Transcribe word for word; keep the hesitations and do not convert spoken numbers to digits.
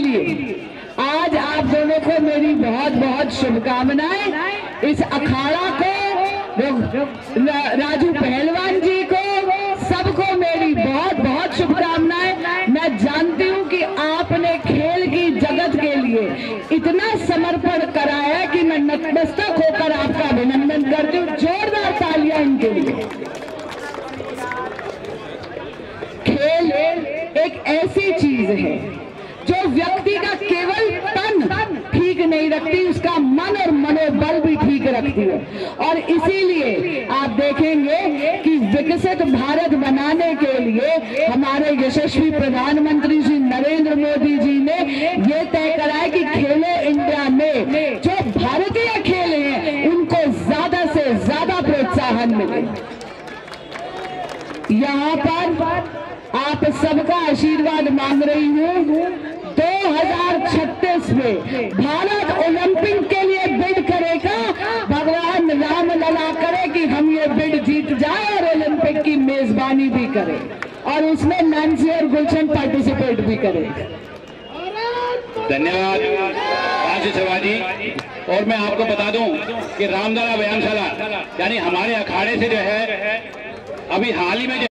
इसीलिए आज आप दोनों को मेरी बहुत बहुत शुभकामनाएं। इस अखाड़ा को, राजू पहलवान जी को, सबको मेरी बहुत बहुत शुभकामनाएं। मैं जानती हूं कि आपने खेल की जगत के लिए इतना समर्पण कराया कि मैं नतमस्तक होकर आपका अभिनंदन करती हूँ। जोरदार तालियां इनके लिए। खेल एक ऐसी चीज है जो व्यक्ति का केवल तन ठीक नहीं रखती, उसका मन और मनोबल भी ठीक रखती है। और इसीलिए आप देखेंगे कि विकसित भारत बनाने के लिए हमारे यशस्वी प्रधानमंत्री श्री नरेंद्र मोदी जी ने ये तय करा है कि खेलो इंडिया में जो भारतीय खेल हैं उनको ज्यादा से ज्यादा प्रोत्साहन मिले। यहाँ पर आप सबका आशीर्वाद मांग रही हूँ। दो हजार छत्तीस में भारत ओलंपिक के लिए बिड करेगा। भगवान राम लला करे कि हम ये बिड जीत जाए और ओलंपिक की मेजबानी भी करें और उसमें नैन्सी और गुलशन पार्टिसिपेट भी करें। धन्यवाद राजी शिवाजी। और मैं आपको बता दूं कि रामदला व्यायामशाला यानी हमारे अखाड़े से जो है अभी हाल ही में